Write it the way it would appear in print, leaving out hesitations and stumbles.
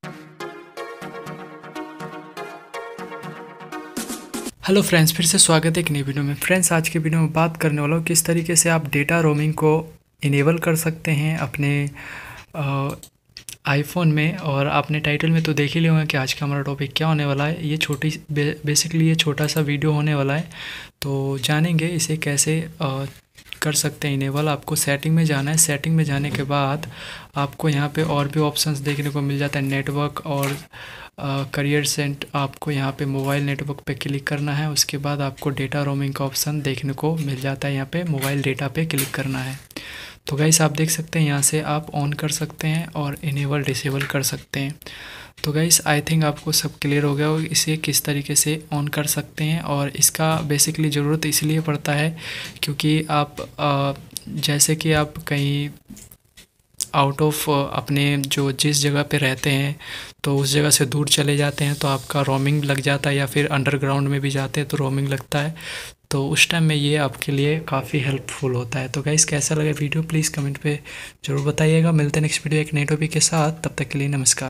Hello friends, फिर से स्वागत है एक नई वीडियो में। फ्रेंड्स, आज के वीडियो में बात करने वाला हूँ किस तरीके से आप डेटा रोमिंग को इनेबल कर सकते हैं अपने आईफोन में। और आपने टाइटल में तो देख ही लिया होगा कि आज का हमारा टॉपिक क्या होने वाला है। ये बेसिकली ये छोटा सा वीडियो होने वाला है, तो जानेंगे इसे कैसे कर सकते हैं इनेबल। आपको सेटिंग में जाना है। सेटिंग में जाने के बाद आपको यहाँ पे और भी ऑप्शंस देखने को मिल जाता है, नेटवर्क और करियर सेंट। आपको यहाँ पे मोबाइल नेटवर्क पे क्लिक करना है। उसके बाद आपको डेटा रोमिंग का ऑप्शन देखने को मिल जाता है। यहाँ पे मोबाइल डेटा पे क्लिक करना है। तो गाइस, आप देख सकते हैं यहाँ से आप ऑन कर सकते हैं और इनेबल डिसेबल कर सकते हैं। तो गाइस, आई थिंक आपको सब क्लियर हो गया हो इसे किस तरीके से ऑन कर सकते हैं। और इसका बेसिकली ज़रूरत इसलिए पड़ता है क्योंकि आप जैसे कि आप कहीं आउट ऑफ अपने जो जिस जगह पे रहते हैं तो उस जगह से दूर चले जाते हैं तो आपका रोमिंग लग जाता है, या फिर अंडरग्राउंड में भी जाते हैं तो रोमिंग लगता है। तो उस टाइम में ये आपके लिए काफ़ी हेल्पफुल होता है। तो गाइस, कैसा लगा वीडियो प्लीज़ कमेंट पे ज़रूर बताइएगा। मिलते हैं नेक्स्ट वीडियो एक नए टॉपिक के साथ। तब तक के लिए नमस्कार।